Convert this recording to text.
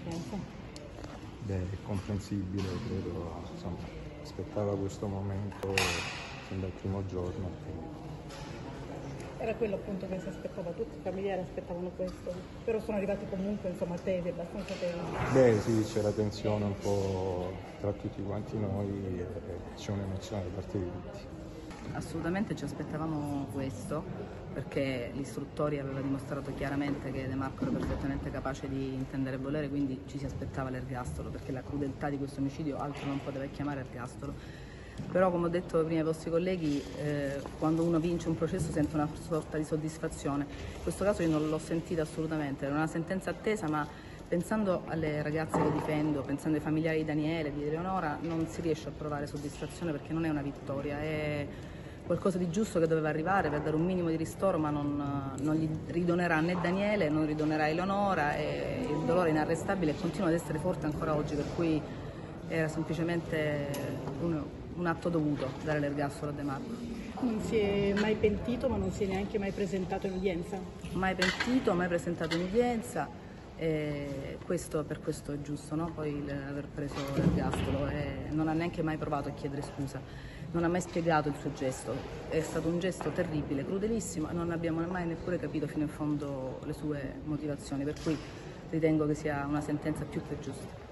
sentenza? Beh, è comprensibile, credo, insomma, aspettava questo momento fin dal primo giorno. Era quello appunto che si aspettava, tutti i familiari aspettavano questo, però sono arrivati comunque insomma tesi, abbastanza tesi. Beh sì, c'era tensione un po' tra tutti quanti noi e c'è un'emozione da parte di tutti. Assolutamente ci aspettavamo questo, perché l'istruttoria aveva dimostrato chiaramente che De Marco era perfettamente capace di intendere e volere, quindi ci si aspettava l'ergastolo, perché la crudeltà di questo omicidio altro non poteva chiamare ergastolo. Però, come ho detto prima ai vostri colleghi, quando uno vince un processo sente una sorta di soddisfazione. In questo caso io non l'ho sentita assolutamente, era una sentenza attesa, ma pensando alle ragazze che difendo, pensando ai familiari di Daniele, di Eleonora, non si riesce a provare soddisfazione perché non è una vittoria, è qualcosa di giusto che doveva arrivare per dare un minimo di ristoro, ma non gli ridonerà né Daniele, non ridonerà Eleonora, e il dolore è inarrestabile e continua ad essere forte ancora oggi, per cui era semplicemente un atto dovuto dare l'ergastolo a De Marco. Non si è mai pentito, ma non si è neanche mai presentato in udienza? Mai pentito, mai presentato in udienza, e per questo è giusto, no? Poi aver preso l'ergastolo, e non ha neanche mai provato a chiedere scusa, non ha mai spiegato il suo gesto, è stato un gesto terribile, crudelissimo, e non abbiamo mai neppure capito fino in fondo le sue motivazioni, per cui ritengo che sia una sentenza più che giusta.